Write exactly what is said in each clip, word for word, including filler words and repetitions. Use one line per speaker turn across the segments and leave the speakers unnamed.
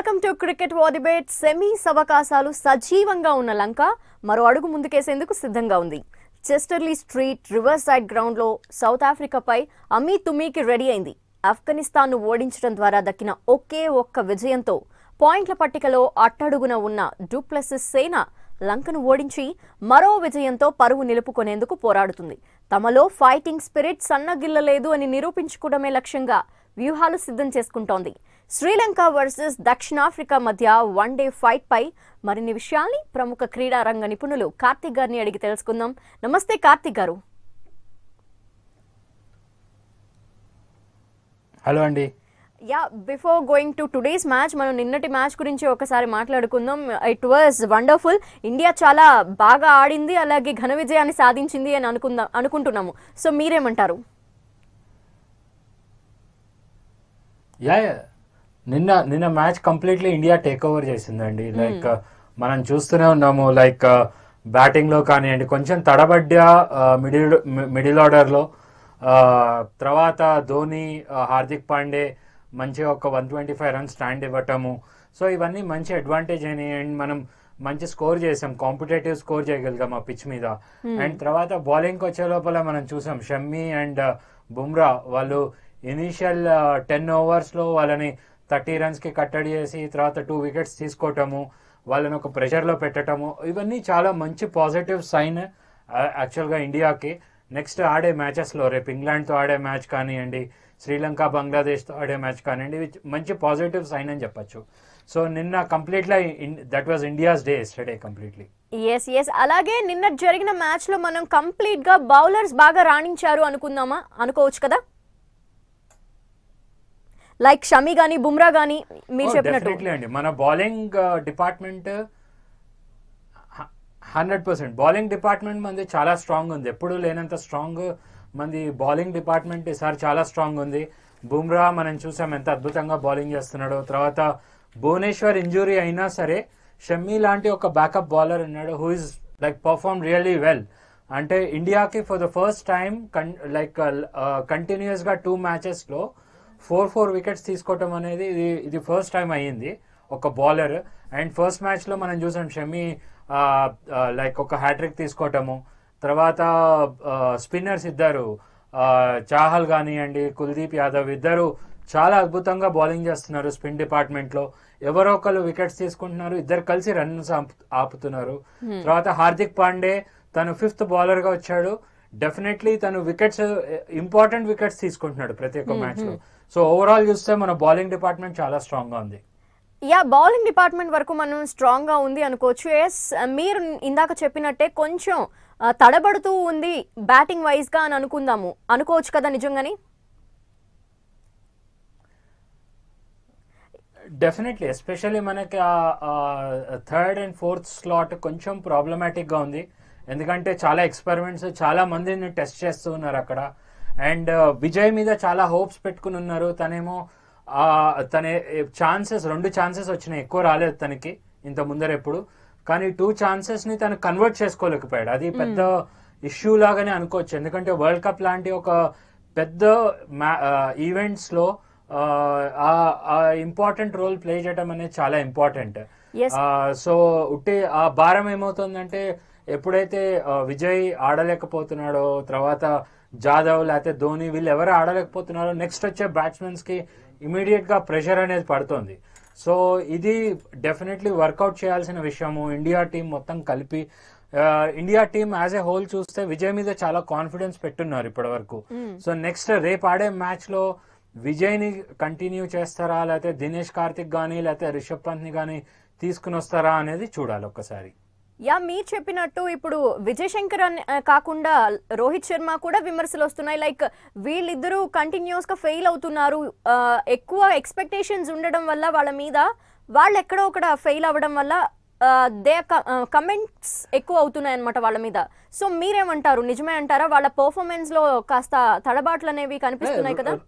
Welcome to cricket war debate. Semis అవకాశాలు సజీవంగా ఉన్న లంక మరో అడుగు ముందుకేసేందుకు సిద్ధంగా ఉంది. Chester-le-Street Riverside ground లో సౌత్ ఆఫ్రికాపై అమీ తుమీకి రెడీ అయింది. ఆఫ్ఘనిస్తాన్ ను ఓడించడం ద్వారా దక్కిన ఒకే ఒక్క విజయంతో పాయింట్ల పట్టికలో అట్టడుగున ఉన్న డూప్లెసిస్ సేన లంకను ఓడించి మరో విజయంతో పరువు నిలుపుకునేందుకు పోరాడుతుంది. తమలో ఫైటింగ్ స్పిరిట్ సన్నగిల్లలేదు అని నిరూపించుకోవడమే లక్ష్యంగా వ్యూహాలు సిద్ధం చేసుకుంటోంది. శ్రీలంక వర్సెస్ దక్షిణాఫ్రికా మధ్య వన్ డే ఫైట్ పై మరిన్ని విషయాల్ని ప్రముఖ క్రీడా రంగ నిపుణులు కార్తిక్ గారిని అడిగి తెలుసుకుందాం. నమస్తే కార్తిక్ గారు.
హలో అండి.
Yeah before going to today's match మనం నిన్నటి మ్యాచ్ గురించి ఒకసారి మాట్లాడుకుందాం. It was wonderful. ఇండియా చాలా బాగా ఆడింది, అలాగే ఘన విజయాన్ని సాధించింది అని అనుకుందాం అనుకుంటున్నాము. సో మీరేమంటారు?
యా నిన్న నిన్న match completely India take over చేసిందండి. లైక్ మనం చూస్తూనే ఉన్నాము, లైక్ బ్యాటింగ్ లో కానివ్వండి కొంచెం తడబడ్డ మిడిల్ మిడిల్ ఆర్డర్ లో, తర్వాత ధోని, హార్దిక్ పాండే మంచిగా ఒక one twenty five runs stand ఇవ్వటము. సో ఇవన్నీ మంచి అడ్వాంటేజ్ అయినాయి అండ్ మనం మంచి స్కోర్ చేసాం, కాంపిటేటివ్ స్కోర్ చేయగలిగాం ఆ పిచ్ మీద. అండ్ తర్వాత బౌలింగ్ వచ్చే లోపల మనం చూసాం షమ్మి అండ్ బుమ్రా వాళ్ళు ఇనీషియల్ టెన్ ఓవర్స్ లో వాళ్ళని థర్టీ రన్స్ కి కట్టడి చేసి తర్వాత టూ వికెట్స్ తీసుకోవటము, వాళ్ళని ఒక ప్రెషర్ లో పెట్టటము, ఇవన్నీ చాలా మంచి పాజిటివ్ సైన్ యాక్చువల్ గా ఇండియాకి. నెక్స్ట్ ఆడే మ్యాచెస్ లో రేపు ఇంగ్లాండ్ తో ఆడే మ్యాచ్ కానివ్వండి, శ్రీలంక బంగ్లాదేశ్ తో ఆడే మ్యాచ్ కానివ్వండి, ఇవి మంచి పాజిటివ్ సైన్ అని చెప్పొచ్చు. సో నిన్న కంప్లీట్లీ that was India's day yesterday completely.
Yes yes అలాగే నిన్న జరిగిన మ్యాచ్ లో మనం కంప్లీట్ గా బౌలర్స్ బాగా రాణించారు అనుకుందామా, అనుకోవచ్చు కదా? లైక్ షమి గానీ బుమ్రా గానీ మీరు చెప్పినట్టు
అండి మన bowling department hundred percent bowling department మంది చాలా స్ట్రాంగ్ ఉంది. ఎప్పుడు లేనంత స్ట్రాంగ్ మంది బౌలింగ్ డిపార్ట్మెంట్ ఈసారి చాలా స్ట్రాంగ్ ఉంది. బుమ్రా మనం చూసాం ఎంత అద్భుతంగా బౌలింగ్ చేస్తున్నాడు. తర్వాత భువనేశ్వర్ ఇంజురీ అయినా సరే షమ్మి లాంటి ఒక బ్యాకప్ బౌలర్ ఉన్నాడు who is like perform really well. అంటే ఇండియాకి for the first time like continuous గా టూ మ్యాచెస్ లో ఫోర్ ఫోర్ వికెట్స్ తీసుకోవటం అనేది ఇది ఇది ఫస్ట్ టైం అయ్యింది ఒక బౌలర్. అండ్ ఫస్ట్ మ్యాచ్ లో మనం చూసాం షమి లైక్ ఒక హ్యాట్రిక్ తీసుకోవటము, తర్వాత స్పిన్నర్స్ ఇద్దరు చాహల్ కానివ్వండి కుల్దీప్ యాదవ్ ఇద్దరు చాలా అద్భుతంగా బౌలింగ్ చేస్తున్నారు స్పిన్ డిపార్ట్మెంట్ లో. ఎవరో ఒకరు వికెట్స్ తీసుకుంటున్నారు, ఇద్దరు కలిసి రన్స్ ఆపుతున్నారు. తర్వాత హార్దిక్ పాండే తను ఫిఫ్త్ బౌలర్ గా వచ్చాడు. డెఫినెట్లీ తను వికెట్స్ ఇంపార్టెంట్ వికెట్స్ తీసుకుంటున్నాడు ప్రతి ఒక్క మ్యాచ్ లో. సో ఓవరాల్ చూస్తే మన బౌలింగ్ డిపార్ట్మెంట్ చాలా స్ట్రాంగ్ గా ఉంది.
యా బౌలింగ్ డిపార్ట్మెంట్ వరకు మనం స్ట్రాంగ్ గా ఉంది అనుకోవచ్చు. ఎస్ మీరు ఇందాక చెప్పినట్టే కొంచెం తడబడుతూ ఉంది బ్యాటింగ్ వైజ్ గా అని అనుకుందాము, అనుకోవచ్చు కదా నిజంగానే?
డెఫినెట్లీ ఎస్పెషల్లీ మనకి థర్డ్ అండ్ ఫోర్త్ స్లాట్ కొంచెం ప్రాబ్లమాటిక్ గా ఉంది. ఎందుకంటే చాలా ఎక్స్పెరిమెంట్స్ చాలా మందిని టెస్ట్ చేస్తూ ఉన్నారు అక్కడ. అండ్ విజయ్ మీద చాలా హోప్స్ పెట్టుకుని ఉన్నారు. తనేమో తన ఛాన్సెస్ రెండు ఛాన్సెస్ వచ్చినాయి, ఎక్కువ రాలేదు తనకి ఇంత ముందర ఎప్పుడు. కానీ టూ ఛాన్సెస్ ని తను కన్వర్ట్ చేసుకోలేకపోయాడు. అది పెద్ద ఇష్యూ లాగానే అనుకోవచ్చు. ఎందుకంటే వరల్డ్ కప్ లాంటి ఒక పెద్ద ఈవెంట్స్ లో ఇంపార్టెంట్ రోల్ ప్లే చేయడం అనేది చాలా ఇంపార్టెంట్. సో ఉట్టి ఆ భారం ఏమవుతుందంటే ఎప్పుడైతే విజయ్ ఆడలేకపోతున్నాడో, తర్వాత జాదవ్ లేకపోతే ధోని వీళ్ళు ఎవరు ఆడలేకపోతున్నారో నెక్స్ట్ వచ్చే బ్యాట్స్మెన్స్ కి ఇమీడియట్ గా ప్రెషర్ అనేది పడుతుంది. సో ఇది డెఫినెట్లీ వర్కౌట్ చేయాల్సిన విషయము. ఇండియా టీం మొత్తం కలిపి India team as a whole చూస్తే విజయ్ మీద చాలా కాన్ఫిడెన్స్ పెట్టున్నారు ఇప్పటి వరకు. సో నెక్స్ట్ రేపు ఆడే మ్యాచ్ లో విజయ్ ని కంటిన్యూ చేస్తారా, లేకపోతే దినేష్ కార్తిక్ గానీ లేకపోతే రిషబ్ పంత్ ని గానీ తీసుకుని వస్తారా అనేది చూడాలి ఒక్కసారి.
యా మీరు చెప్పినట్టు ఇప్పుడు విజయ్ శంకర్ కాకుండా రోహిత్ శర్మ కూడా విమర్శలు వస్తున్నాయి. లైక్ వీళ్ళిద్దరూ కంటిన్యూస్ గా ఫెయిల్ అవుతున్నారు, ఎక్కువ ఎక్స్పెక్టేషన్స్ ఉండడం వల్ల వాళ్ళ మీద, వాళ్ళు ఎక్కడో ఒకడ ఫెయిల్ అవ్వడం వల్ల దే కమెంట్స్ ఎక్కువ అవుతున్నాయి అనమాట వాళ్ళ మీద. సో మీరేమంటారు, నిజమే అంటారా? వాళ్ళ పర్ఫార్మెన్స్ లో కాస్త తడబాట్లు అనేవి కనిపిస్తున్నాయి కదా?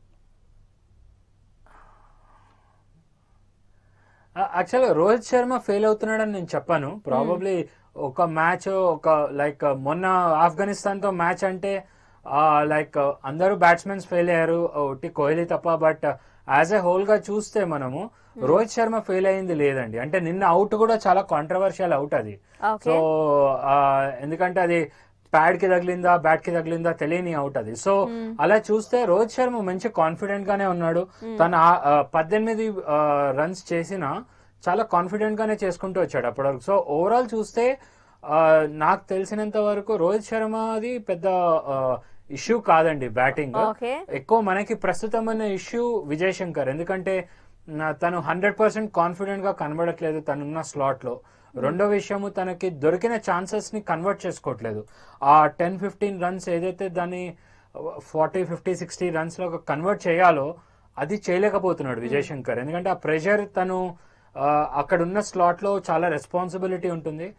యాక్చువల్గా రోహిత్ శర్మ ఫెయిల్ అవుతున్నాడని నేను చెప్పాను. ప్రాబబ్లీ ఒక మ్యాచ్ ఒక లైక్ మొన్న ఆఫ్ఘనిస్తాన్ తో మ్యాచ్ అంటే లైక్ అందరూ బ్యాట్స్మెన్స్ ఫెయిల్ అయ్యారు, ఒకటి కోహ్లీ తప్ప. బట్ యాజ్ ఎ హోల్ గా చూస్తే మనము రోహిత్ శర్మ ఫెయిల్ అయింది లేదండి. అంటే నిన్న అవుట్ కూడా చాలా కాంట్రవర్షియల్ అవుట్ అది. సో ఎందుకంటే అది ప్యాడ్ కి తగిలిందా బ్యాట్ కి తగిలిందా తెలియని అవుట్ అది. సో అలా చూస్తే రోహిత్ శర్మ మంచి కాన్ఫిడెంట్ గానే ఉన్నాడు. తన పద్దెనిమిది రన్స్ చేసినా చాలా కాన్ఫిడెంట్ గానే చేసుకుంటూ వచ్చాడు అప్పటివరకు. సో ఓవరాల్ చూస్తే నాకు తెలిసినంత వరకు రోహిత్ శర్మది పెద్ద ఇష్యూ కాదండి బ్యాటింగ్. ఎక్కువ మనకి ప్రస్తుతం ఉన్న ఇష్యూ విజయ్ శంకర్. ఎందుకంటే తను హండ్రెడ్ పర్సెంట్ కాన్ఫిడెంట్ గా కనబడట్లేదు తనున్న స్లాట్ లో. రెండో విషయము తనకి దొరికిన ఛాన్సెస్ ని కన్వర్ట్ చేసుకోవట్లేదు. ఆ టెన్ ఫిఫ్టీన్ రన్స్ ఏదైతే దాన్ని ఫార్టీ ఫిఫ్టీ సిక్స్టీ రన్స్ లో కన్వర్ట్ చేయాలో అది చేయలేకపోతున్నాడు విజయ్ శంకర్. ఎందుకంటే ఆ ప్రెషర్ తను అక్కడ ఉన్న స్లాట్ లో చాలా రెస్పాన్సిబిలిటీ ఉంటుంది.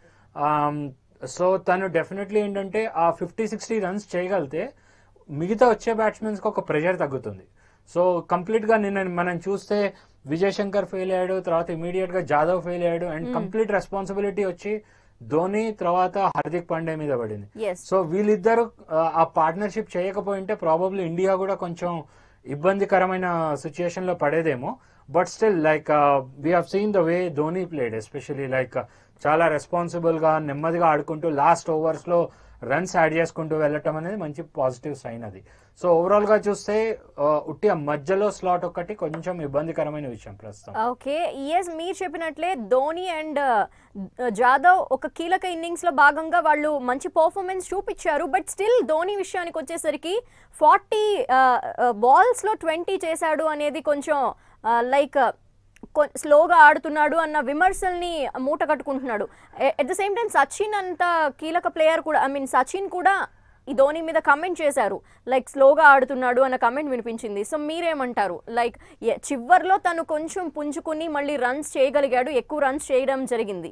సో తను డెఫినెట్లీ ఏంటంటే ఆ ఫిఫ్టీ సిక్స్టీ రన్స్ చేయగలిగితే మిగతా వచ్చే బ్యాట్స్మెన్స్ కి ఒక ప్రెషర్ తగ్గుతుంది. సో కంప్లీట్ గా నిన్న మనం చూస్తే విజయ్ శంకర్ ఫెయిల్ అయ్యాడు, తర్వాత ఇమీడియట్ గా జాదవ్ ఫెయిల్ అయ్యాడు, అండ్ కంప్లీట్ రెస్పాన్సిబిలిటీ వచ్చి ధోని తర్వాత హార్దిక్ పాండ్యా మీద పడింది. సో వీళ్ళిద్దరు ఆ పార్ట్నర్షిప్ చేయకపోయింటే ప్రాబబ్లీ ఇండియా కూడా కొంచెం ఇబ్బందికరమైన సిచ్యుయేషన్ లో పడేదేమో. But still like we have seen the way Dhoni played, especially like చాలా రెస్పాన్సిబుల్ గా నెమ్మదిగా ఆడుకుంటూ లాస్ట్ ఓవర్స్ లో రన్స్ యాడ్ చేసుకుంటూ వెళ్ళటం అనేది మంచి పాజిటివ్ సైన్ అది. సో ఓవరాల్ గా చూస్తే ఉట్టి ఆ మధ్యలో స్లాట్ ఒకటి కొంచెం ఇబ్బందికరమైన విషయం ప్రస్తుతం.
ఓకే, ఎస్, మీరు చెప్పినట్లే ధోని అండ్ జాదవ్ ఒక కీలక ఇన్నింగ్స్ లో భాగంగా వాళ్ళు మంచి పర్ఫార్మెన్స్ చూపించారు. బట్ స్టిల్ ధోని విషయానికి వచ్చేసరికి ఫార్టీ బాల్స్ లో ట్వంటీ చేశాడు అనేది కొంచెం లైక్ స్లోగా ఆడుతున్నాడు అన్న విమర్శల్ని మూట కట్టుకుంటున్నాడు. At the same time Sachin అంత కీలక ప్లేయర్ కూడా, ఐ మీన్ సచిన్ కూడా ఈ ధోని మీద కమెంట్ చేశారు, లైక్ స్లోగా ఆడుతున్నాడు అన్న కమెంట్ వినిపించింది. సో మీరేమంటారు? లైక్ చివర్లో తను కొంచెం పుంజుకుని మళ్ళీ రన్స్ చేయగలిగాడు, ఎక్కువ రన్స్ చేయడం జరిగింది.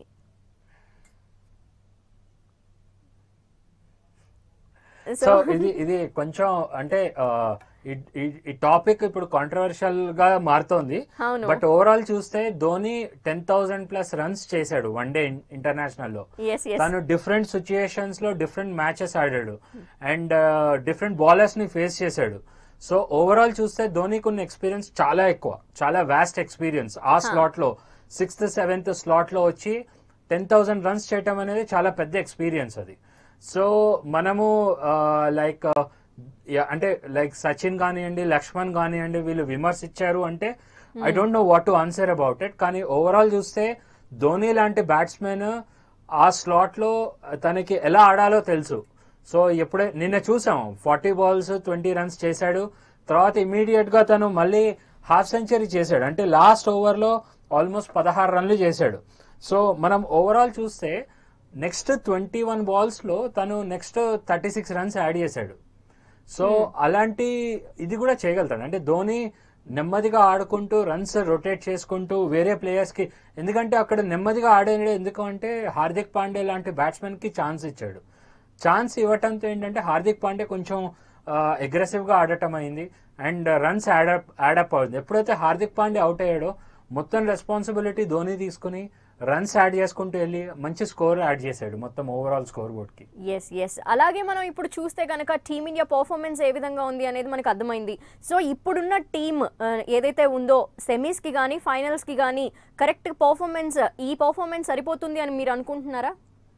సో ఇది ఇది కొంచెం అంటే ఈ టాపిక్ ఇప్పుడు కాంట్రవర్షియల్ గా మారుతోంది. బట్ ఓవరాల్ చూస్తే Dhoni ten thousand plus runs చేశాడు వన్ డే ఇంటర్నేషనల్ లో. తను డిఫరెంట్ సిచ్యుయేషన్స్ లో డిఫరెంట్ మ్యాచెస్ ఆడాడు అండ్ డిఫరెంట్ బౌలర్స్ ని ఫేస్ చేశాడు. సో ఓవరాల్ చూస్తే ధోనికి ఉన్న ఎక్స్పీరియన్స్ చాలా ఎక్కువ, చాలా వాస్ట్ ఎక్స్పీరియన్స్. ఆ స్లాట్ లో సిక్స్త్ సెవెంత్ స్లాట్ లో వచ్చి టెన్ థౌసండ్ రన్స్ చేయటం అనేది చాలా పెద్ద ఎక్స్పీరియన్స్ అది. సో మనము లైక్ అంటే లైక్ సచిన్ కానివ్వండి, లక్ష్మణ్ కానివ్వండి, వీళ్ళు విమర్శించారు అంటే I don't know what to answer about it. కానీ ఓవరాల్ చూస్తే ధోని లాంటి బ్యాట్స్మెన్ ఆ స్లాట్ లో తనకి ఎలా ఆడాలో తెలుసు. సో ఎప్పుడే నిన్న చూసాం ఫార్టీ బాల్స్ ట్వంటీ రన్స్ చేశాడు, తర్వాత ఇమీడియట్ గా తను మళ్ళీ హాఫ్ సెంచరీ చేశాడు. అంటే లాస్ట్ ఓవర్ లో ఆల్మోస్ట్ పదహారు రన్లు చేశాడు. సో మనం ఓవరాల్ చూస్తే నెక్స్ట్ ట్వంటీ వన్ బాల్స్ లో తను next thirty six runs add చేశాడు. సో అలాంటి ఇది కూడా చేయగలుగుతాడు. అంటే ధోని నెమ్మదిగా ఆడుకుంటూ రన్స్ రొటేట్ చేసుకుంటూ వేరే ప్లేయర్స్ కి, ఎందుకంటే అక్కడ నెమ్మదిగా ఆడేది ఎందుకు అంటే హార్దిక్ పాండ్యా లాంటి బ్యాట్స్మెన్ కి ఛాన్స్ ఇచ్చాడు. ఛాన్స్ ఇవ్వటంతో ఏంటంటే హార్దిక్ పాండ్యా కొంచెం అగ్రెసివ్ గా ఆడటం అయింది అండ్ రన్స్ యాడప్ యాడప్ అవుతుంది. ఎప్పుడైతే హార్దిక్ పాండ్యా అవుట్ అయ్యాడో మొత్తం రెస్పాన్సిబిలిటీ ధోని తీసుకుని రన్స్ యాడ్ చేసుకుంటూ వెళ్ళి మంచి స్కోర్ యాడ్ చేశాడు మొత్తం ఓవరాల్ స్కోర్ బోర్డ్ కి.
ఎస్ ఎస్ అలాగే మనం ఇప్పుడు చూస్తే కనుక టీమిండియా పర్ఫార్మెన్స్ ఏ విధంగా ఉంది అనేది మనకు అర్థమైంది. సో ఇప్పుడున్న టీమ్ ఏదైతే ఉందో సెమీస్ కి కానీ ఫైనల్స్ కి కానీ కరెక్ట్ పర్ఫార్మెన్స్, ఈ పర్ఫార్మెన్స్ సరిపోతుంది అని మీరు అనుకుంటున్నారా?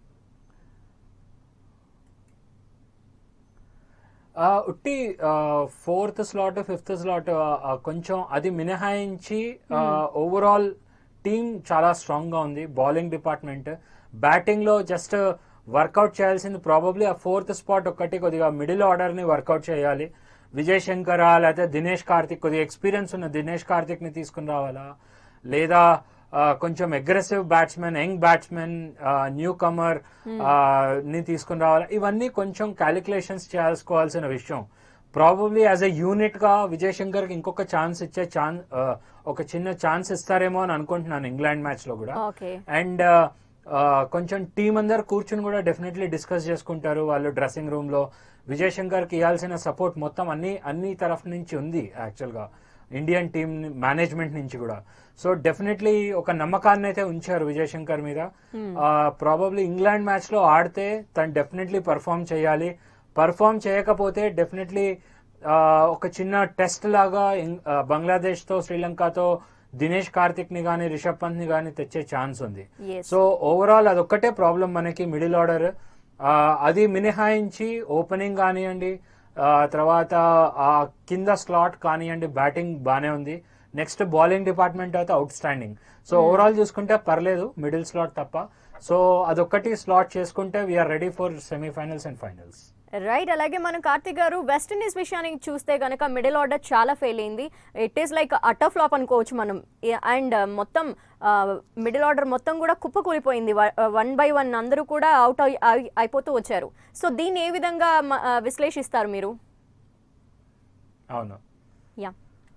ఉట్టి ఫోర్త్ స్లాట్ ఫిఫ్త్ స్లాట్ కొంచెం అది మినహాయించి ఓవరాల్ టీమ్ చాలా స్ట్రాంగ్ గా ఉంది. బౌలింగ్ డిపార్ట్మెంట్, బ్యాటింగ్ లో జస్ట్ వర్కౌట్ చేయాల్సింది ప్రాబబ్లీ ఆ ఫోర్త్ స్పాట్ ఒక్కటి కొద్దిగా మిడిల్ ఆర్డర్ ని వర్కౌట్ చేయాలి. విజయ్ శంకర్ లేకపోతే దినేష్ కార్తిక్, కొద్దిగా ఎక్స్పీరియన్స్ ఉన్న దినేష్ కార్తిక్ ని తీసుకుని రావాలా, లేదా కొంచెం aggressive batsman, young batsman, newcomer ని తీసుకుని రావాలా. ఇవన్నీ కొంచెం క్యాలిక్యులేషన్స్ చేసుకోవాల్సిన విషయం. ప్రాబబ్లీ యాజ్ ఎ యూనిట్ గా విజయ్ శంకర్ కి ఇంకొక ఛాన్స్ ఇచ్చే ఛాన్స్, ఒక చిన్న ఛాన్స్ ఇస్తారేమో అని అనుకుంటున్నాను ఇంగ్లాండ్ మ్యాచ్ లో కూడా. అండ్ కొంచెం టీం అందరు కూర్చుని కూడా డెఫినెట్లీ డిస్కస్ చేసుకుంటారు వాళ్ళు డ్రెస్సింగ్ రూమ్ లో. విజయ్ శంకర్ కి ఇవ్వాల్సిన సపోర్ట్ మొత్తం అన్ని అన్ని తరఫు నుంచి ఉంది యాక్చువల్ గా, ఇండియన్ టీమ్ మేనేజ్మెంట్ నుంచి కూడా. సో డెఫినెట్లీ ఒక నమ్మకాన్ని అయితే ఉంచారు విజయ్ శంకర్ మీద. ప్రాబబ్లీ ఇంగ్లాండ్ మ్యాచ్ లో ఆడితే తను డెఫినెట్లీ పర్ఫామ్ చేయాలి. పర్ఫామ్ చేయకపోతే డెఫినెట్లీ ఒక చిన్న టెస్ట్ లాగా బంగ్లాదేశ్ తో శ్రీలంకతో దినేష్ కార్తిక్ ని కానీ రిషబ్ పంత్ ని కానీ తెచ్చే ఛాన్స్ ఉంది.
Yes.
సో ఓవరాల్ అదొక్కటే ప్రాబ్లం మనకి మిడిల్ ఆర్డర్. అది మినహాయించి ఓపెనింగ్ కానివ్వండి, ఆ, తర్వాత ఆ కింద స్లాట్ కానివ్వండి, బ్యాటింగ్ బానే ఉంది. నెక్స్ట్ బౌలింగ్ డిపార్ట్మెంట్ అయితే అవుట్ స్టాండింగ్. సో ఓవరాల్ చూసుకుంటే పర్లేదు మిడిల్ స్లాట్ తప్ప. సో అదొక్కటి స్లాట్ చేసుకుంటే we are ready for semifinals and finals.
Right. అలాగే మనం కార్తిక్ గారు వెస్టిండీస్ విషయానికి చూస్తే గనక మిడిల్ ఆర్డర్ చాలా ఫెయిల్ అయింది. It is like utter flop అనుకోవచ్చు మనం. అండ్ మొత్తం మిడిల్ ఆర్డర్ మొత్తం కూడా కుప్పకూలిపోయింది. వన్ బై వన్ అందరూ కూడా అవుట్ అయిపోతూ వచ్చారు. సో దీన్ని ఏ విధంగా విశ్లేషిస్తారు మీరు?
అవును,
యా.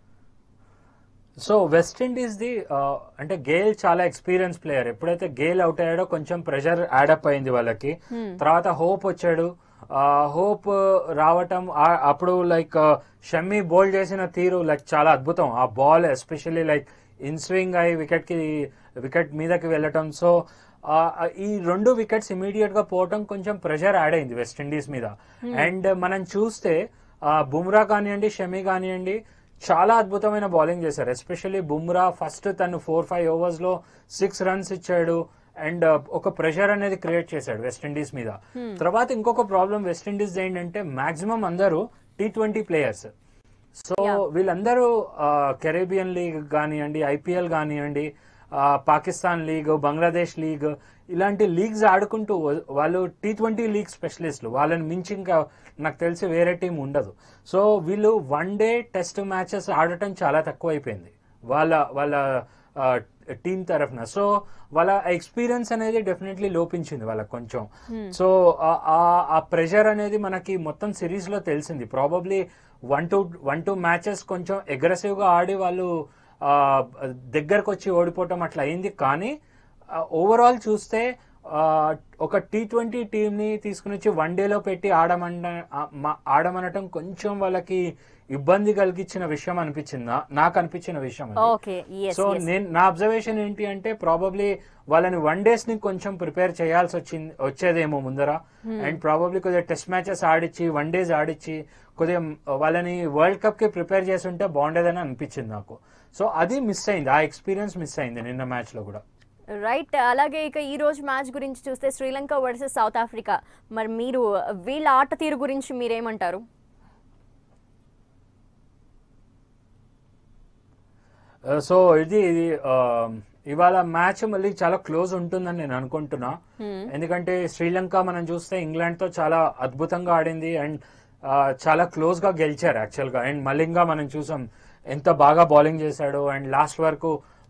సో వెస్టిండీస్ ది అంటే గేల్ చాలా ఎక్స్పీరియన్స్ ప్లేయర్. ఎప్పుడైతే గేల్ అవుట్ అయ్యాడో కొంచెం ప్రెషర్ యాడప్ అయింది వాళ్ళకి. తర్వాత హోప్ వచ్చాడు. హోప్ రావటం అప్పుడు లైక్ షమ్మి బౌల్ చేసిన తీరు లైక్ చాలా అద్భుతం. ఆ ball especially like in swing అయి వికెట్ కి వికెట్ మీదకి వెళ్ళటం. సో ఈ రెండు వికెట్స్ ఇమీడియట్ గా పోవటం కొంచెం ప్రెషర్ యాడ్ అయింది వెస్టిండీస్ మీద. అండ్ మనం చూస్తే బుమ్రా కానివ్వండి, షమి కానివ్వండి, చాలా అద్భుతమైన బౌలింగ్ చేశారు. ఎస్పెషల్లీ బుమ్రా ఫస్ట్ తను ఫోర్ ఫైవ్ ఓవర్స్ లో సిక్స్ రన్స్ ఇచ్చాడు అండ్ ఒక ప్రెషర్ అనేది క్రియేట్ చేశాడు వెస్టిండీస్ మీద. తర్వాత ఇంకొక ప్రాబ్లం వెస్టిండీస్ ఏంటంటే మాక్సిమం అందరూ టీ ట్వంటీ ప్లేయర్స్. సో వీళ్ళందరూ కెరేబియన్ లీగ్ కానివ్వండి, ఐపీఎల్ కానివ్వండి, పాకిస్తాన్ లీగ్, బంగ్లాదేశ్ లీగ్, ఇలాంటి లీగ్స్ ఆడుకుంటూ వాళ్ళు టీ ట్వంటీ లీగ్ స్పెషలిస్టులు. వాళ్ళని మించి ఇంకా నాకు తెలిసి వేరే టీం ఉండదు. సో వీళ్ళు వన్ డే టెస్ట్ మ్యాచెస్ ఆడటం చాలా తక్కువ అయిపోయింది వాళ్ళ వాళ్ళ టీం తరఫున. సో వాళ్ళ ఎక్స్పీరియన్స్ అనేది డెఫినెట్లీ లోపించింది వాళ్ళకి కొంచెం. సో ఆ ప్రెషర్ అనేది మనకి మొత్తం సిరీస్ లో తెలిసింది. Probably one two one two matches కొంచెం అగ్రెసివ్ గా ఆడి వాళ్ళు దగ్గరకు వచ్చి ఓడిపోవటం అట్లా అయింది. కానీ ఓవరాల్ చూస్తే ఒక టీ ట్వంటీ టీమ్ ని తీసుకుని వచ్చి వన్ డేలో పెట్టి ఆడమన ఆడమనటం కొంచెం వాళ్ళకి ఇబ్బంది కలిగించిన విషయం అనిపించింది, నాకు అనిపించిన విషయం. సో నేను నా అబ్జర్వేషన్ ఏంటి అంటే ప్రాబబ్లీ వాళ్ళని వన్ డేస్ ని కొంచెం ప్రిపేర్ చేయాల్సి వచ్చింది వచ్చేదేమో ముందర. అండ్ ప్రాబబ్లీ కొద్దిగా టెస్ట్ మ్యాచెస్ ఆడిచ్చి వన్ డేస్ ఆడిచ్చి కొద్దిగా వాళ్ళని వరల్డ్ కప్ కి ప్రిపేర్ చేసి ఉంటే బాగుండేదని అనిపించింది నాకు. సో అది మిస్ అయింది, ఆ ఎక్స్పీరియన్స్ మిస్ అయింది నిన్న మ్యాచ్ లో కూడా.
రైట్. అలాగే ఇక ఈ రోజు మ్యాచ్ గురించి చూస్తే శ్రీలంక వర్సెస్ సౌత్ ఆఫ్రికా, మరి మీరు వీళ్ళ ఆట తీరు గురించి మీరేమంటారు?
సో ఇది ఇది ఇవాళ మ్యాచ్ మళ్ళీ చాలా క్లోజ్ ఉంటుందని నేను అనుకుంటున్నా. ఎందుకంటే శ్రీలంక మనం చూస్తే ఇంగ్లాండ్ తో చాలా అద్భుతంగా ఆడింది అండ్ చాలా క్లోజ్ గా గెలిచారు యాక్చువల్ గా. అండ్ మలింగా మనం చూసాం ఎంత బాగా బౌలింగ్ చేశాడు అండ్ లాస్ట్ వరకు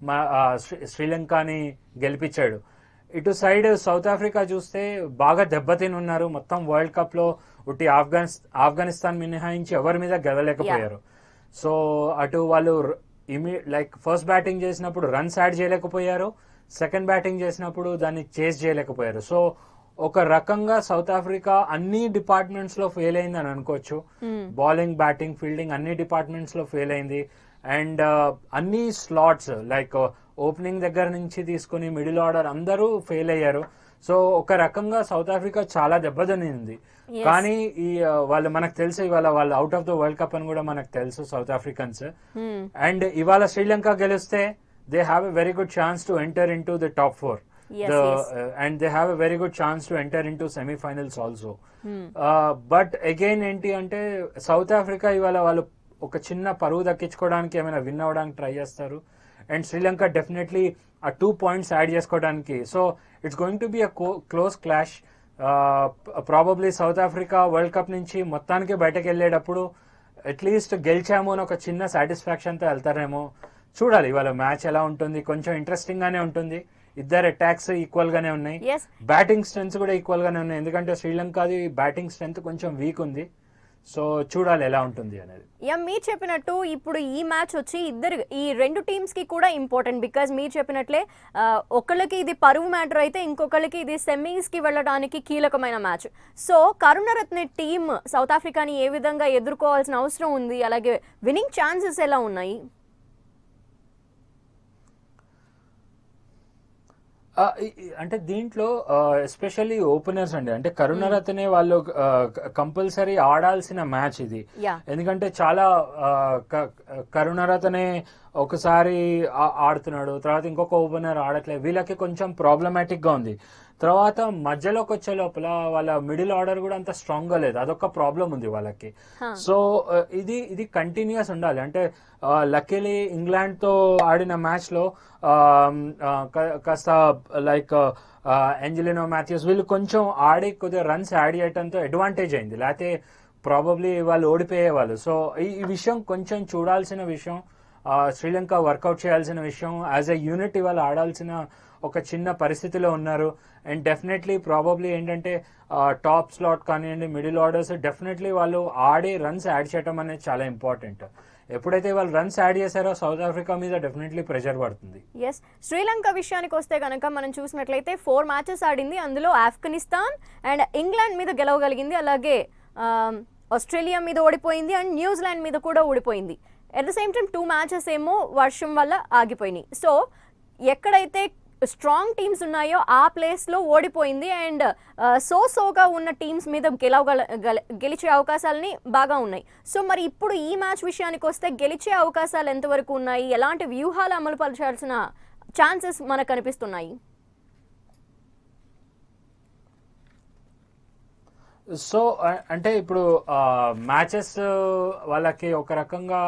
శ్రీలంకని గెలిపించాడు. ఇటు సైడ్ సౌత్ ఆఫ్రికా చూస్తే బాగా దెబ్బతిని ఉన్నారు. మొత్తం వరల్డ్ కప్ లో ఉట్టి ఆఫ్ఘనిస్ ఆఫ్ఘనిస్తాన్ మినహాయించి ఎవరి మీద గెలలేకపోయారు. సో అటు వాళ్ళు ఇమీ లైక్ ఫస్ట్ బ్యాటింగ్ చేసినప్పుడు రన్స్ యాడ్ చేయలేకపోయారు, సెకండ్ బ్యాటింగ్ చేసినప్పుడు దాన్ని చేజ్ చేయలేకపోయారు. సో ఒక రకంగా సౌత్ ఆఫ్రికా అన్ని డిపార్ట్మెంట్స్ లో ఫెయిల్ అయింది అని అనుకోవచ్చు. బౌలింగ్, బ్యాటింగ్, ఫీల్డింగ్ అన్ని డిపార్ట్మెంట్స్ లో ఫెయిల్ అయింది. అండ్ అన్ని స్లాట్స్ లైక్ ఓపెనింగ్ దగ్గర నుంచి తీసుకుని మిడిల్ ఆర్డర్ అందరూ ఫెయిల్ అయ్యారు. సో ఒక రకంగా సౌత్ ఆఫ్రికా చాలా దెబ్బతినింది. కానీ ఈ వాళ్ళు మనకు తెలుసు ఇవాళ వాళ్ళు out of the world cup అని కూడా మనకు తెలుసు సౌత్ ఆఫ్రికన్స్. అండ్ ఇవాళ శ్రీలంక గెలిస్తే they have a very good chance to enter in to the top four. And they have a very good chance to enter in to semifinals also. But again ఏంటి అంటే south Africa ఇవాళ వాళ్ళు ఒక చిన్న పరువు దక్కించుకోవడానికి ఏమైనా విన్ అవ్వడానికి try చేస్తారు. అండ్ శ్రీలంక డెఫినెట్లీ ఆ టూ పాయింట్స్ యాడ్ చేసుకోవడానికి. So it's going to be a close clash. Probably South Africa world cup నుంచి మొత్తానికి బయటకు వెళ్ళేటప్పుడు అట్లీస్ట్ గెలిచాము అని ఒక చిన్న సాటిస్ఫాక్షన్ తో వెళ్తారేమో. చూడాలి ఇవాళ మ్యాచ్ ఎలా ఉంటుంది. కొంచెం ఇంట్రెస్టింగ్ గానే ఉంటుంది. ఇద్దరు అటాక్స్ ఈక్వల్ గానే ఉన్నాయి, బ్యాటింగ్ స్ట్రెంగ్త్ కూడా ఈక్వల్ గానే ఉన్నాయి. ఎందుకంటే శ్రీలంకది బ్యాటింగ్ స్ట్రెంగ్త్ కొంచెం వీక్ ఉంది. సో చూడాలి ఎలా ఉంటుంది అనేది.
యా, మీరు చెప్పినట్టు ఇప్పుడు ఈ మ్యాచ్ వచ్చి ఇద్దరు ఈ రెండు టీమ్స్ కి కూడా ఇంపార్టెంట్. బికాజ్ మీరు చెప్పినట్లే ఒకళ్ళకి ఇది పరువు మ్యాటర్ అయితే ఇంకొకళ్ళకి ఇది సెమీస్ కి వెళ్ళడానికి కీలకమైన match. So Karunaratne team South ఆఫ్రికాని ఏ విధంగా ఎదుర్కోవాల్సిన అవసరం ఉంది, అలాగే విన్నింగ్ ఛాన్సెస్ ఎలా ఉన్నాయి?
ఆ, ఈ- ఈ- అంటే దీంట్లో ఎస్పెషల్లీ ఓపెనర్స్ అండి, అంటే కరుణరత్నే వాళ్ళు కంపల్సరీ ఆడాల్సిన మ్యాచ్ ఇది.
యా
ఎందుకంటే చాలా ఆ, క- కరుణరత్నే ఒకసారి ఆ- ఆడుతున్నాడు, తర్వాత ఇంకొక ఓపెనర్ ఆడట్లేదు, వీళ్ళకి కొంచెం ప్రాబ్లమాటిక్ గా ఉంది. తర్వాత మధ్యలోకి వచ్చే లోపల వాళ్ళ మిడిల్ ఆర్డర్ కూడా అంత స్ట్రాంగ్ గా లేదు, అదొక ప్రాబ్లం ఉంది వాళ్ళకి. సో ఇది ఇది కంటిన్యూస్ ఉండాలి. అంటే లక్కీలీ ఇంగ్లాండ్ తో ఆడిన మ్యాచ్ లో ఆ, ఆ, కా- కాస్త లైక్ ఏంజెలినో మాథ్యూస్ వీళ్ళు కొంచెం ఆడి కొద్దిగా రన్స్ యాడ్ చేయడంతో అడ్వాంటేజ్ అయింది, లేకపోతే ప్రాబబ్లీ వాళ్ళు ఓడిపోయేవాళ్ళు. సో ఈ ఈ విషయం కొంచెం చూడాల్సిన విషయం, ఆ, శ్రీలంక వర్కౌట్ చేయాల్సిన విషయం. యాజ్ ఎ యూనిట్ ఇవాళ ఆడాల్సిన ఒక చిన్న పరిస్థితిలో ఉన్నారు. అండ్ డెఫినెట్లీ ప్రాబబ్లీ ఏంటంటే టాప్ స్లాట్ కానివ్వండి, మిడిల్ ఆర్డర్స్ డెఫినెట్లీ వాళ్ళు ఆడి రన్స్ యాడ్ చేయడం అనేది చాలా ఇంపార్టెంట్. ఎప్పుడైతే వాళ్ళు రన్స్ యాడ్ చేశారో సౌత్ ఆఫ్రికా మీద డెఫినెట్లీ ప్రెషర్ పడుతుంది.
ఎస్, శ్రీలంక విషయానికి వస్తే కనుక మనం చూసినట్లయితే ఫోర్ మ్యాచెస్ ఆడింది, అందులో ఆఫ్ఘనిస్తాన్ అండ్ ఇంగ్లాండ్ మీద గెలవగలిగింది, అలాగే ఆస్ట్రేలియా మీద ఓడిపోయింది అండ్ న్యూజిలాండ్ మీద కూడా ఓడిపోయింది. At the same time two matches ఏమో వర్షం వల్ల ఆగిపోయినాయి. సో ఎక్కడైతే స్ట్రాంగ్ టీమ్స్ ఉన్నాయో ఆ ప్లేస్లో ఓడిపోయింది అండ్ సో సోగా ఉన్న టీమ్స్ మీద గెలవగల గెలిచే అవకాశాలని బాగా ఉన్నాయి. సో మరి ఇప్పుడు ఈ మ్యాచ్ విషయానికి వస్తే గెలిచే అవకాశాలు ఎంతవరకు ఉన్నాయి, ఎలాంటి వ్యూహాలు అమలు పరచాల్సిన ఛాన్సెస్ మనకు కనిపిస్తున్నాయి?
సో అంటే ఇప్పుడు మ్యాచెస్ వాళ్ళకి ఒక రకంగా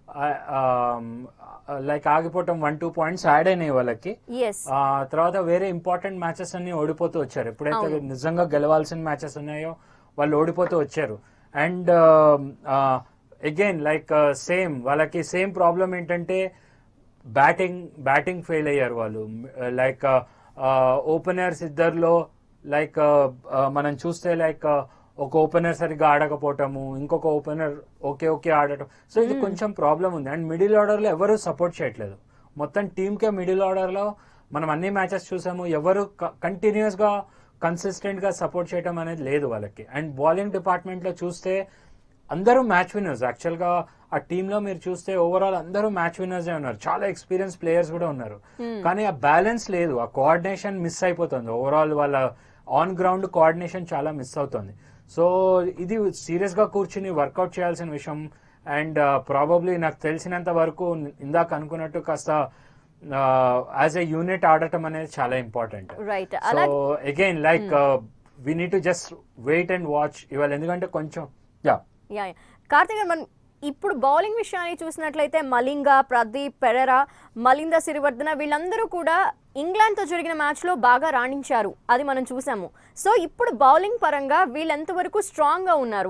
లైక్ ఆగిపోవటం, వన్ టూ పాయింట్స్ యాడ్ అయినాయి వాళ్ళకి. ఆ తర్వాత వేరే ఇంపార్టెంట్ మ్యాచెస్ అన్ని ఓడిపోతూ వచ్చారు. ఎప్పుడైతే నిజంగా గెలవాల్సిన మ్యాచెస్ ఉన్నాయో వాళ్ళు ఓడిపోతూ వచ్చారు. అండ్ అగైన్ లైక్ సేమ్ వాళ్ళకి సేమ్ ప్రాబ్లం ఏంటంటే బ్యాటింగ్ బ్యాటింగ్ ఫెయిల్ అయ్యారు వాళ్ళు. లైక్ ఓపెనర్స్ ఇద్దరులో లైక్ మనం చూస్తే లైక్ ఒక ఓపెనర్ సరిగ్గా ఆడకపోవటము, ఇంకొక ఓపెనర్ ఓకే ఓకే ఆడటం. సో ఇది కొంచెం ప్రాబ్లం ఉంది. అండ్ మిడిల్ ఆర్డర్ లో ఎవరు సపోర్ట్ చేయట్లేదు. మొత్తం టీమ్ కే మిడిల్ ఆర్డర్ లో మనం అన్ని మ్యాచెస్ చూసాము, ఎవరు కంటిన్యూస్ గా కన్సిస్టెంట్ గా సపోర్ట్ చేయడం అనేది లేదు వాళ్ళకి. అండ్ బౌలింగ్ డిపార్ట్మెంట్ లో చూస్తే అందరూ మ్యాచ్ విన్నర్స్. యాక్చువల్ గా ఆ టీమ్ లో మీరు చూస్తే ఓవరాల్ అందరూ మ్యాచ్ విన్నర్స్ ఉన్నారు, చాలా ఎక్స్పీరియన్స్ ప్లేయర్స్ కూడా ఉన్నారు. కానీ ఆ బ్యాలెన్స్ లేదు, ఆ కోఆర్డినేషన్ మిస్ అయిపోతుంది. ఓవరాల్ వాళ్ళ ఆన్ గ్రౌండ్ కోఆర్డినేషన్ చాలా మిస్ అవుతుంది. సో ఇది సీరియస్ గా కూర్చుని వర్కౌట్ చేయాల్సిన విషయం. అండ్ ప్రాబబ్లీ నాకు తెలిసినంత వరకు ఇందాక అనుకున్నట్టు కాస్త యాజ్ ఎ యూనిట్ ఆడటం అనేది చాలా important. So again like we need to just wait and watch ఇవాళ, ఎందుకంటే కొంచెం యా
యా కార్తిక్ గారు, మనం ఇప్పుడు బౌలింగ్ విషయాన్ని చూసినట్లయితే మలింగ, ప్రదీప్, పెరెరా, మలింద సిరివర్ధన వీళ్ళందరూ కూడా ఇంగ్లాండ్తో జరిగిన మ్యాచ్లో బాగా రాణించారు, అది మనం చూసాము. సో ఇప్పుడు బౌలింగ్ పరంగా వీళ్ళు ఎంతవరకు స్ట్రాంగ్గా ఉన్నారు?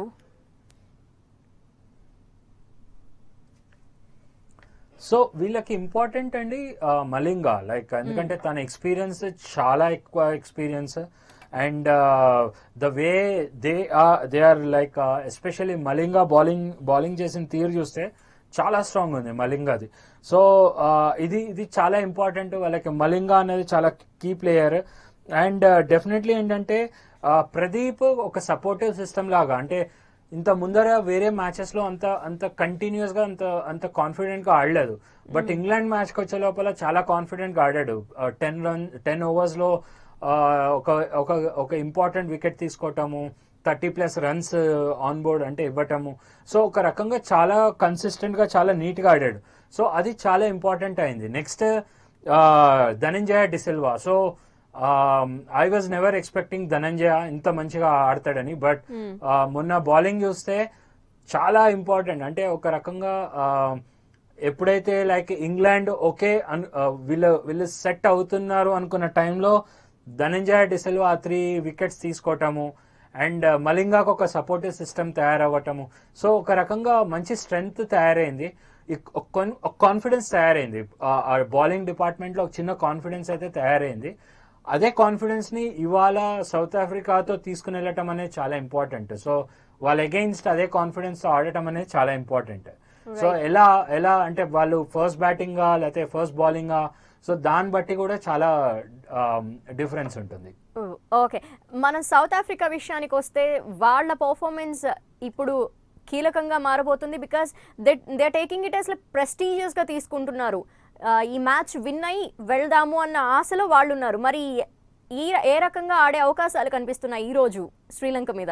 సో వీళ్ళకి ఇంపార్టెంట్ అండి మలింగ, లైక్ ఎందుకంటే తన ఎక్స్పీరియన్స్ చాలా ఎక్కువ experience. And the way they are they are like especially Malinga bowling bowling చేసిన తీరు చూస్తే చాలా స్ట్రాంగ్ ఉంది మలింగాది. సో ఇది ఇది చాలా ఇంపార్టెంట్ వాళ్ళకి. మలింగ అనేది చాలా కీ ప్లేయర్. అండ్ డెఫినెట్లీ ఏంటంటే ప్రదీప్ ఒక సపోర్టివ్ సిస్టమ్ లాగా, అంటే ఇంత ముందర వేరే మ్యాచెస్ లో అంత అంత కంటిన్యూస్ గా అంత అంత కాన్ఫిడెంట్ గా ఆడలేదు. బట్ ఇంగ్లాండ్ మ్యాచ్ కి వచ్చే లోపల చాలా కాన్ఫిడెంట్ గా ఆడాడు. టెన్ రన్ టెన్ ఓవర్స్ లో ఒక ఒక ఒక ఇంపార్టెంట్ వికెట్ తీసుకోవటము, thirty plus runs on board అంటే ఇవ్వటము. సో ఒక రకంగా చాలా కన్సిస్టెంట్ గా చాలా నీట్ గా ఆడాడు. సో అది చాలా ఇంపార్టెంట్ అయింది. Next Dhananjaya de Silva. So I was never expecting Dhananjaya ఇంత మంచిగా ఆడతాడని. బట్ మొన్న బౌలింగ్ చూస్తే చాలా ఇంపార్టెంట్. అంటే ఒక రకంగా ఎప్పుడైతే లైక్ ఇంగ్లాండ్ ఓకే వీళ్ళు వీళ్ళు సెట్ అవుతున్నారు అనుకున్న టైంలో ధనంజయ డిసిల్వా ఆ త్రీ వికెట్స్ తీసుకోవటము అండ్ మలింగాకు ఒక సపోర్టివ్ సిస్టమ్ తయారవ్వటము. సో ఒక రకంగా మంచి స్ట్రెంగ్త్ తయారైంది, కాన్ఫిడెన్స్ తయారైంది. బౌలింగ్ డిపార్ట్మెంట్ లో ఒక చిన్న కాన్ఫిడెన్స్ అయితే తయారైంది. అదే కాన్ఫిడెన్స్ ని ఇవాళ సౌత్ ఆఫ్రికాతో తీసుకుని వెళ్ళటం అనేది చాలా ఇంపార్టెంట్. సో వాళ్ళ అగెయిన్స్ట్ అదే కాన్ఫిడెన్స్ తో ఆడటం అనేది చాలా ఇంపార్టెంట్. సో ఎలా ఎలా అంటే వాళ్ళు ఫస్ట్ బ్యాటింగ్ గా లేకపోతే ఫస్ట్ బౌలింగ్ గా, సో దాన్ని బట్టి కూడా చాలా డిఫరెన్స్ ఉంటుంది.
ఓకే, మనం సౌత్ ఆఫ్రికా విషయానికి వస్తే వాళ్ళ పర్ఫార్మెన్స్ ఇప్పుడు కీలకంగా మారబోతుంది. Because they they taking it as prestigious గా తీసుకుంటున్నారు. ఈ మ్యాచ్ విన్ అయి వెళ్దాము అన్న ఆశలో వాళ్ళు ఉన్నారు. మరి ఈ ఏ రకంగా ఆడే అవకాశాలు కనిపిస్తున్నాయి ఈ రోజు శ్రీలంక మీద?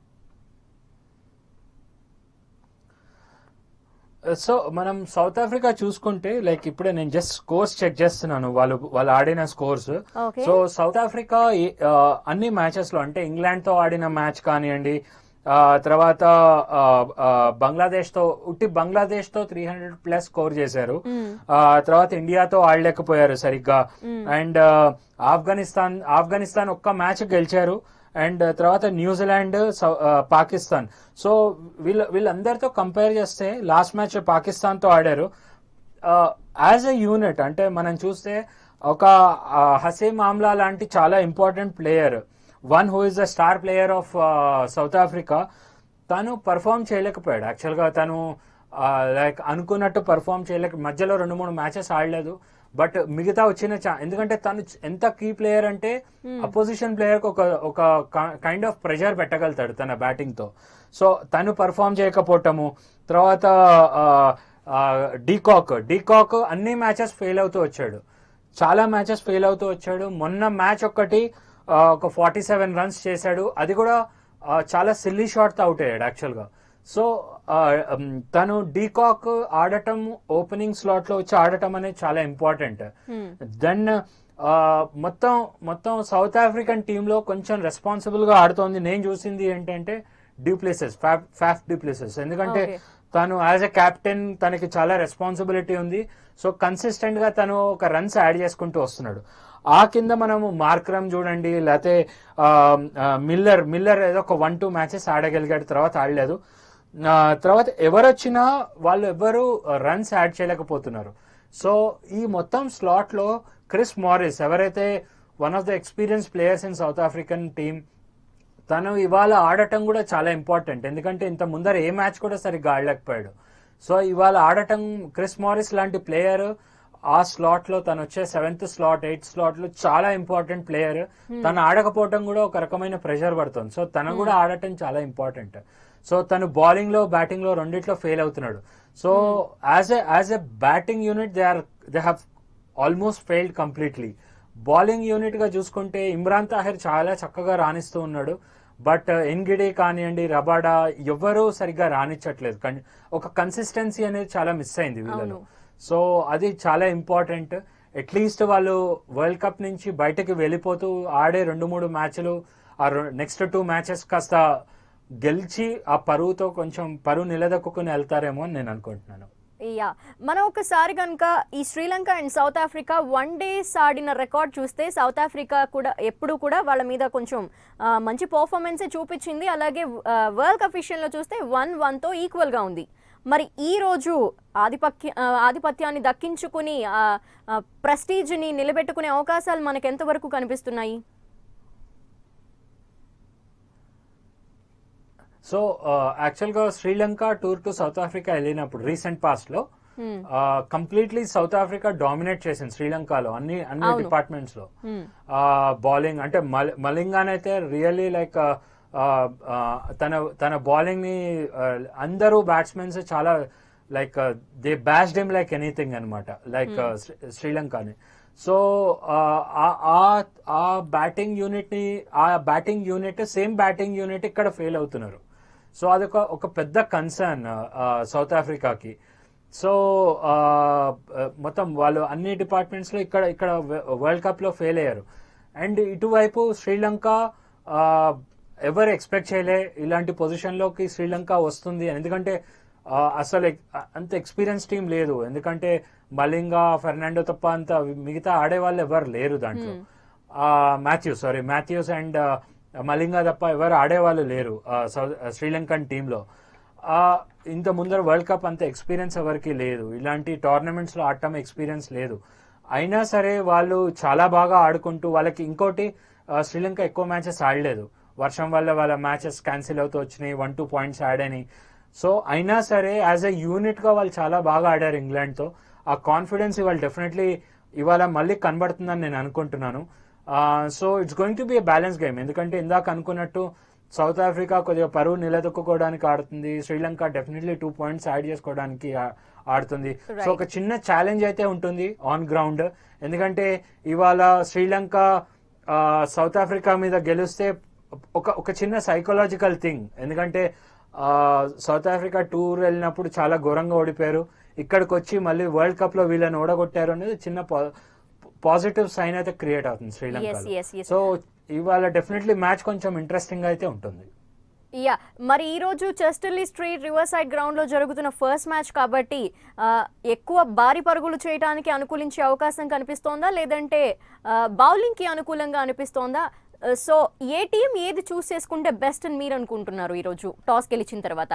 సో మనం సౌత్ ఆఫ్రికా చూసుకుంటే లైక్ ఇప్పుడే నేను జస్ట్ స్కోర్స్ చెక్ చేస్తున్నాను వాళ్ళు వాళ్ళు ఆడిన స్కోర్స్. సో సౌత్ ఆఫ్రికా అన్ని మ్యాచెస్ లో అంటే ఇంగ్లాండ్ తో ఆడిన మ్యాచ్ కానివ్వండి, తర్వాత బంగ్లాదేశ్ తో ఉట్టి బంగ్లాదేశ్ తో త్రీ హండ్రెడ్ ప్లస్ స్కోర్ చేశారు. తర్వాత ఇండియాతో ఆడలేకపోయారు సరిగ్గా. అండ్ ఆఫ్ఘనిస్తాన్ ఆఫ్ఘనిస్తాన్ ఒక్క మ్యాచ్ గెలిచారు. అండ్ తర్వాత న్యూజిలాండ్, పాకిస్తాన్. సో వీళ్ళ వీళ్ళందరితో కంపేర్ చేస్తే లాస్ట్ మ్యాచ్ పాకిస్తాన్ తో ఆడారు. యాజ్ ఎ యూనిట్ అంటే మనం చూస్తే ఒక హసీమ్ ఆమ్లా లాంటి చాలా important player, one who is the star player of South Africa, తను పర్ఫామ్ చేయలేకపోయాడు. యాక్చువల్గా తను లైక్ అనుకున్నట్టు పర్ఫామ్ చేయలేక మధ్యలో రెండు మూడు మ్యాచెస్ ఆడలేదు. బట్ మిగతా వచ్చిన ఎందుకంటే తను ఎంత కీ ప్లేయర్ అంటే అపోజిషన్ ప్లేయర్ కి ఒక ఒక కైండ్ ఆఫ్ ప్రెషర్ పెట్టగలుగుతాడు తన బ్యాటింగ్ తో. సో తను పర్ఫామ్ చేయకపోవటము, తర్వాత డీకాక్ డీకాక్ అన్ని మ్యాచెస్ ఫెయిల్ అవుతూ వచ్చాడు, చాలా మ్యాచెస్ ఫెయిల్ అవుతూ వచ్చాడు. మొన్న మ్యాచ్ ఒక్కటి ఒక ఫార్టీ సెవెన్ రన్స్ చేశాడు, అది కూడా చాలా సిల్లీ షాట్ తో అవుట్ అయ్యాడు యాక్చువల్ గా. సో తను డీకాక్ ఆడటం, ఓపెనింగ్ స్లాట్ లో వచ్చి ఆడటం అనేది చాలా ఇంపార్టెంట్. దెన్ మొత్తం మొత్తం సౌత్ ఆఫ్రికన్ టీమ్ లో కొంచెం రెస్పాన్సిబుల్ గా ఆడుతోంది. నేను చూసింది ఏంటంటే డ్యూప్లెసెస్, ఫాఫ్ డ్యూప్లెసెస్. ఎందుకంటే తను యాజ్ ఎ కెప్టెన్ తనకి చాలా రెస్పాన్సిబిలిటీ ఉంది. సో కన్సిస్టెంట్ గా తను ఒక రన్స్ యాడ్ చేసుకుంటూ వస్తున్నాడు. ఆ కింద మనము మార్క్రమ్ చూడండి, లేకపోతే మిల్లర్ మిల్లర్ ఏదో ఒక వన్ టూ మ్యాచెస్ ఆడగలిగాడు, తర్వాత ఆడలేదు. తర్వాత ఎవరొచ్చినా వాళ్ళు ఎవరు రన్స్ యాడ్ చేయలేకపోతున్నారు. సో ఈ మొత్తం స్లాట్ లో క్రిస్ మారిస్ ఎవరైతే one of the experience players in South African team, తను ఇవాళ ఆడటం కూడా చాలా ఇంపార్టెంట్. ఎందుకంటే ఇంత ముందర ఏ మ్యాచ్ కూడా సరిగ్గా ఆడలేకపోయాడు. సో ఇవాళ ఆడటం, క్రిస్ మారిస్ లాంటి ప్లేయర్ ఆ స్లాట్ లో, తను వచ్చే సెవెంత్ స్లాట్, ఎయిత్ స్లాట్ లో చాలా ఇంపార్టెంట్ ప్లేయర్. తను ఆడకపోవటం కూడా ఒక రకమైన ప్రెషర్ పడుతుంది. సో తను కూడా ఆడటం చాలా ఇంపార్టెంట్. సో తను బౌలింగ్ లో, బ్యాటింగ్ లో రెండిట్లో ఫెయిల్ అవుతున్నాడు. So as a as a batting unit they are they have almost failed completely. Bowling unit గా చూసుకుంటే ఇమ్రాన్ తాహిర్ చాలా చక్కగా రాణిస్తూ ఉన్నాడు. బట్ ఎన్గిడి కానివ్వండి, రబాడా ఎవరు సరిగ్గా రాణించట్లేదు. ఒక కన్సిస్టెన్సీ అనేది చాలా మిస్ అయింది వీళ్ళలో. సో అది చాలా ఇంపార్టెంట్. అట్లీస్ట్ వాళ్ళు వరల్డ్ కప్ నుంచి బయటకు వెళ్ళిపోతూ ఆడే రెండు మూడు మ్యాచ్లు, ఆ నెక్స్ట్ టూ మ్యాచెస్ కాస్త గెలిచి ఆ పరువుతో కొంచెం పరువు నిలదొక్కుని వెళ్తారేమో అని నేను అనుకుంటున్నాను.
యా, మనం ఒకసారి కనుక ఈ Sri Lanka and South Africa one days ఆడిన రికార్డ్ చూస్తే, సౌత్ ఆఫ్రికా కూడా ఎప్పుడు కూడా వాళ్ళ మీద కొంచెం మంచి పర్ఫార్మెన్సే చూపించింది. అలాగే వరల్డ్ కప్ విషయంలో చూస్తే వన్ వన్తో ఈక్వల్గా ఉంది. మరి ఈ రోజు ఆధిపత్య ఆధిపత్యాన్ని దక్కించుకుని ప్రెస్టీజ్ని నిలబెట్టుకునే అవకాశాలు మనకు ఎంతవరకు కనిపిస్తున్నాయి?
సో యాక్చువల్ గా Sri Lanka tour to South Africa వెళ్ళినప్పుడు రీసెంట్ పాస్ట్ లో కంప్లీట్లీ సౌత్ ఆఫ్రికా డామినేట్ చేసింది శ్రీలంకలో అన్ని అన్ని డిపార్ట్మెంట్స్ లో. బౌలింగ్ అంటే మలింగాన్ అయితే రియల్లీ లైక్ తన తన బౌలింగ్ ని అందరూ బ్యాట్స్మెన్స్ చాలా like they bashed him like anything అనమాట, లైక్ శ్రీలంకని. సో ఆ బ్యాటింగ్ యూనిట్ ని ఆ batting unit same batting unit ఇక్కడ ఫెయిల్ అవుతున్నారు. సో అదొక ఒక పెద్ద కన్సర్న్ సౌత్ ఆఫ్రికాకి. సో మొత్తం వాళ్ళు అన్ని డిపార్ట్మెంట్స్ లో ఇక్కడ ఇక్కడ వరల్డ్ కప్ లో ఫెయిల్ అయ్యారు. అండ్ ఇటువైపు శ్రీలంక ఎవరు ఎక్స్పెక్ట్ చేయలే ఇలాంటి పొజిషన్ లోకి శ్రీలంక వస్తుంది అని. ఎందుకంటే అసలు అంత ఎక్స్పీరియన్స్ టీం లేదు. ఎందుకంటే మలింగా, ఫెర్నాండో తప్ప అంత మిగతా ఆడే వాళ్ళు ఎవరు లేరు దాంట్లో. మాథ్యూస్ సారీ మాథ్యూస్ అండ్ మలింగా తప్ప ఎవరు ఆడేవాళ్ళు లేరు శ్రీలంకన్ టీంలో. ఇంత ముందర వరల్డ్ కప్ అంత ఎక్స్పీరియన్స్ ఎవరికి లేదు, ఇలాంటి టోర్నమెంట్స్ లో ఆడటం ఎక్స్పీరియన్స్ లేదు. అయినా సరే వాళ్ళు చాలా బాగా ఆడుకుంటూ, వాళ్ళకి ఇంకోటి శ్రీలంక ఎక్కువ మ్యాచెస్ ఆడలేదు, వర్షం వల్ల వాళ్ళ మ్యాచెస్ క్యాన్సిల్ అవుతూ వచ్చినాయి, వన్ టూ పాయింట్స్ యాడ్ అయినాయి. సో అయినా సరే యాజ్ ఎ యూనిట్ గా వాళ్ళు చాలా బాగా ఆడారు ఇంగ్లాండ్ తో. ఆ కాన్ఫిడెన్స్ ఇవాళ డెఫినెట్లీ ఇవాళ మళ్ళీ కనబడుతుందని నేను అనుకుంటున్నాను. So it's going to be a balance game. ఎందుకంటే ఇందాక అనుకున్నట్టు సౌత్ ఆఫ్రికా కొద్దిగా పరువు నిలదొక్కుకోవడానికి ఆడుతుంది, Sri Lanka definitely two points add చేసుకోవడానికి ఆడుతుంది. సో ఒక చిన్న ఛాలెంజ్ అయితే ఉంటుంది ఆన్ గ్రౌండ్. ఎందుకంటే ఇవాళ శ్రీలంక సౌత్ ఆఫ్రికా మీద గెలిస్తే ఒక ఒక చిన్న సైకలాజికల్ థింగ్. ఎందుకంటే సౌత్ ఆఫ్రికా టూర్ వెళ్ళినప్పుడు చాలా ఘోరంగా ఓడిపోయారు, ఇక్కడికి వచ్చి మళ్ళీ వరల్డ్ కప్ లో వీళ్ళని ఓడగొట్టారు అనేది చిన్న పాజిటివ్ సైన్ అయితే క్రియేట్ అవుతుంది శ్రీలంక. సో ఇవాళ డెఫినెట్లీ మ్యాచ్ కొంచెం ఇంట్రెస్టింగ్ అయితే ఉంటుంది.
యా, మరి ఈ రోజు Chester le Street Riverside ground లో జరుగుతున్న ఫస్ట్ మ్యాచ్ కాబట్టి ఎక్కువ భారీ పరుగులు చేయడానికి అనుకూలించే అవకాశం కనిపిస్తోందా, లేదంటే బౌలింగ్ కి అనుకూలంగా అనిపిస్తోందా? సో ఏ టీం ఏది చూస్ చేసుకుంటే బెస్ట్ అని మీరు అనుకుంటున్నారు ఈ రోజు టాస్ గెలిచిన తర్వాత?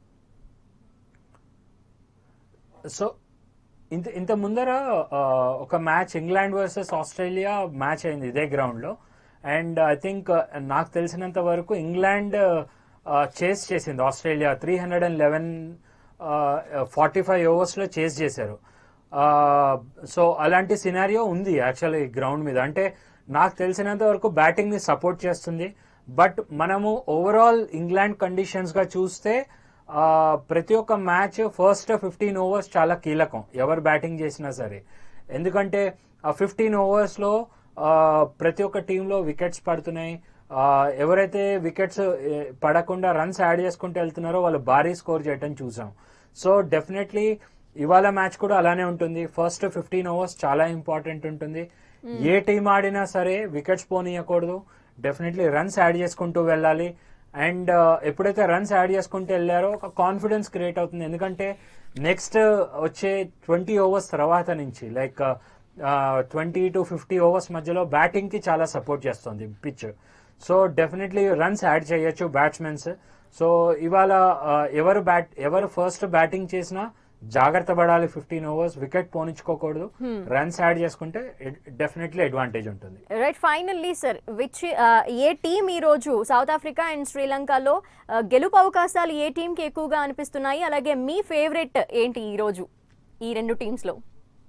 సో ఇంత ఇంత ముందర ఒక match England versus Australia match అయింది ఇదే గ్రౌండ్ లో. అండ్ ఐ థింక్ నాకు తెలిసినంత వరకు ఇంగ్లాండ్ చేస్ చేసింది Australia three hundred and eleven forty five overs లో చేస్ చేశారు. సో అలాంటి సినారియో ఉంది యాక్చువల్లీ గ్రౌండ్ మీద. అంటే నాకు తెలిసినంత వరకు బ్యాటింగ్ ని సపోర్ట్ చేస్తుంది. బట్ మనము ఓవరాల్ ఇంగ్లాండ్ కండిషన్స్ గా చూస్తే ప్రతి ఒక్క మ్యాచ్ ఫస్ట్ ఫిఫ్టీన్ ఓవర్స్ చాలా కీలకం ఎవరు బ్యాటింగ్ చేసినా సరే. ఎందుకంటే ఆ ఫిఫ్టీన్ ఓవర్స్ లో ప్రతి ఒక్క టీంలో వికెట్స్ పడుతున్నాయి. ఎవరైతే వికెట్స్ పడకుండా రన్స్ యాడ్ చేసుకుంటూ వెళ్తున్నారో వాళ్ళు భారీ స్కోర్ చేయటం చూసాం. సో డెఫినెట్లీ ఇవాళ మ్యాచ్ కూడా అలానే ఉంటుంది. ఫస్ట్ ఫిఫ్టీన్ ఓవర్స్ చాలా ఇంపార్టెంట్ ఉంటుంది. ఏ టీం ఆడినా సరే వికెట్స్ పోనీయకూడదు, డెఫినెట్లీ రన్స్ యాడ్ చేసుకుంటూ వెళ్ళాలి. అండ్ ఎప్పుడైతే రన్స్ యాడ్ చేసుకుంటూ వెళ్ళారో ఒక కాన్ఫిడెన్స్ క్రియేట్ అవుతుంది. ఎందుకంటే నెక్స్ట్ వచ్చే ట్వంటీ ఓవర్స్ తర్వాత నుంచి like twenty to fifty overs మధ్యలో బ్యాటింగ్ కి చాలా సపోర్ట్ చేస్తుంది pitch. So definitely runs add చేయొచ్చు బ్యాట్స్మెన్స్. సో ఇవాళ ఎవరు బ్యాట్ ఎవరు ఫస్ట్ బ్యాటింగ్ చేసినా జాగ్రత్త పడాలి. ఫిఫ్టీన్ ఓవర్స్ వికెట్ పోనించుకోకూడదు, రన్స్ యాడ్ చేసుకుంటే డెఫినెట్లీ అడ్వాంటేజ్ ఉంటుంది.
రైట్, ఫైనల్లీ సార్ విచ్ ఏ టీం ఈ రోజు సౌత్ ఆఫ్రికా అండ్ శ్రీలంకలో గెలుపు అవకాశాలు ఏ టీం కి ఎక్కువగా అనిపిస్తున్నాయి? అలాగే మీ ఫేవరెట్ ఏంటి ఈ రోజు ఈ రెండు టీమ్స్ లో?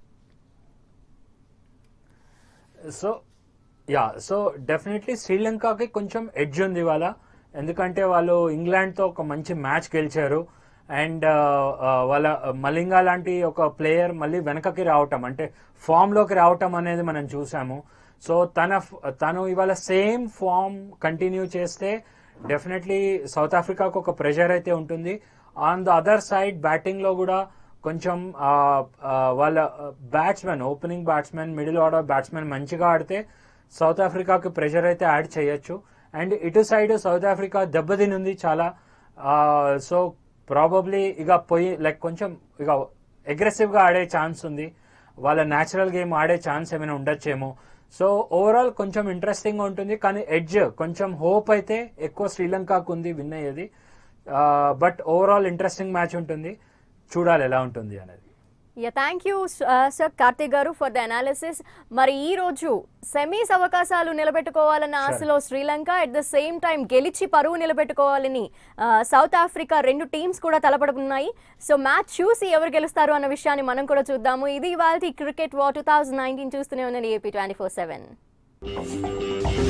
సో యా సో డెఫినెట్లీ శ్రీలంకకి కొంచెం ఎడ్జ్ ఉంది ఇవాళ. ఎందుకంటే వాళ్ళు ఇంగ్లాండ్ తో ఒక మంచి మ్యాచ్ గెలిచారు. అండ్ వాళ్ళ మలింగా లాంటి ఒక ప్లేయర్ మళ్ళీ వెనకకి రావటం అంటే ఫామ్ లోకి రావటం అనేది మనం చూసాము. సో తన తను ఇవాళ సేమ్ ఫామ్ కంటిన్యూ చేస్తే డెఫినెట్లీ సౌత్ ఆఫ్రికాకు ఒక ప్రెషర్ అయితే ఉంటుంది. On the other side batting లో కూడా కొంచెం వాళ్ళ batsmen opening batsmen middle order batsmen మంచిగా ఆడితే సౌత్ ఆఫ్రికాకి ప్రెషర్ అయితే యాడ్ చేయొచ్చు. అండ్ ఇటు సైడ్ సౌత్ ఆఫ్రికా దెబ్బతినుంది చాలా. సో ప్రాబబ్లీ ఇక పోయి లైక్ కొంచెం ఇక అగ్రెసివ్ గా ఆడే ఛాన్స్ ఉంది, వాళ్ళ న్యాచురల్ గేమ్ ఆడే ఛాన్స్ ఏమైనా ఉండొచ్చేమో. సో ఓవరాల్ కొంచెం ఇంట్రెస్టింగ్ ఉంటుంది. కానీ ఎడ్జ్ కొంచెం హోప్ అయితే ఎక్కువ శ్రీలంకకు ఉంది విన్ అయ్యేది. బట్ ఓవరాల్ ఇంట్రెస్టింగ్ మ్యాచ్ ఉంటుంది, చూడాలి ఎలా ఉంటుంది అనేది.
Yeah, thank you sir Karthik garu for the analysis. మరి ఈ రోజు సెమీస్ అవకాశాలు నిలబెట్టుకోవాలన్న ఆశలో Sri Lanka, at the same time గెలిచి పరువు నిలబెట్టుకోవాలని సౌత్ ఆఫ్రికా రెండు టీమ్స్ కూడా తలపడుతున్నాయి. సో మ్యాచ్ చూసి ఎవరు గెలుస్తారు అన్న విషయాన్ని మనం కూడా చూద్దాము. ఇది ఇవాల్టి cricket war two thousand nineteen చూస్తూనే ఉన్నది ఏపీ ట్వంటీ ఫోర్ సెవెన్.